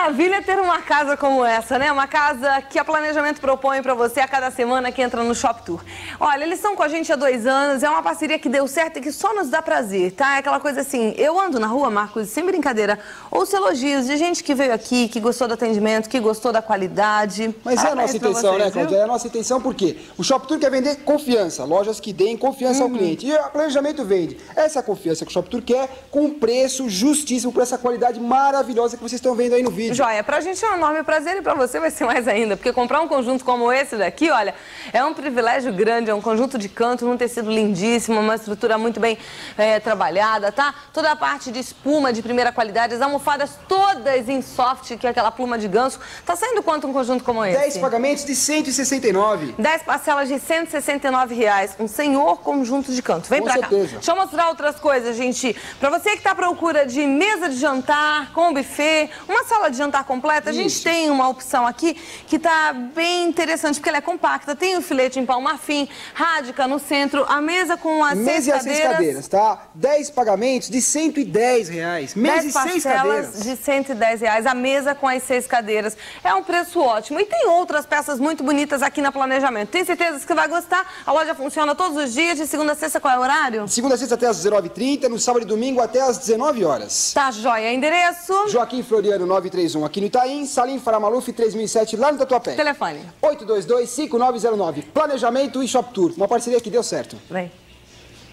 maravilha ter uma casa como essa, né? Uma casa que a Planejamento propõe para você a cada semana que entra no Shop Tour. Olha, eles estão com a gente há 2 anos, é uma parceria que deu certo e que só nos dá prazer, tá? É aquela coisa assim, eu ando na rua, Marcos, sem brincadeira, ouço elogios de gente que veio aqui, que gostou do atendimento, que gostou da qualidade. Mas é a nossa intenção, vocês, né, Cláudia? É a nossa intenção porque o Shop Tour quer vender confiança, lojas que deem confiança ao cliente. E o Planejamento vende essa confiança que o Shop Tour quer com um preço justíssimo por essa qualidade maravilhosa que vocês estão vendo aí no vídeo. Joia, pra gente é um enorme prazer e pra você vai ser mais ainda, porque comprar um conjunto como esse daqui, olha, é um privilégio grande, é um conjunto de canto, num tecido lindíssimo, uma estrutura muito bem trabalhada, tá? Toda a parte de espuma de primeira qualidade, as almofadas todas em soft, que é aquela pluma de ganso. Tá saindo quanto um conjunto como esse? 10 pagamentos de 169. 10 parcelas de R$169, um senhor conjunto de canto. Vem pra cá. Deixa eu mostrar outras coisas, gente. Pra você que tá à procura de mesa de jantar, com buffet, uma sala de jantar completa, a gente tem uma opção aqui que tá bem interessante, porque ela é compacta, tem o filete em pau marfim, rádica no centro, a mesa com as mesa 6 cadeiras, tá? 10 pagamentos de R$110. Mesa e 6 cadeiras. De R$110, a mesa com as 6 cadeiras. É um preço ótimo. E tem outras peças muito bonitas aqui na Planejamento. Tem certeza que você vai gostar? A loja funciona todos os dias, de segunda a sexta, qual é o horário? De segunda a sexta até às 19h30, no sábado e domingo até às 19 horas. Tá joia. Endereço? Joaquim Floriano 931 aqui no Itaim, Salim Faramaluf 3007 lá no Tatuapé. Telefone? 822-5909. Planejamento e Shop Tour. Uma parceria que deu certo. Vem.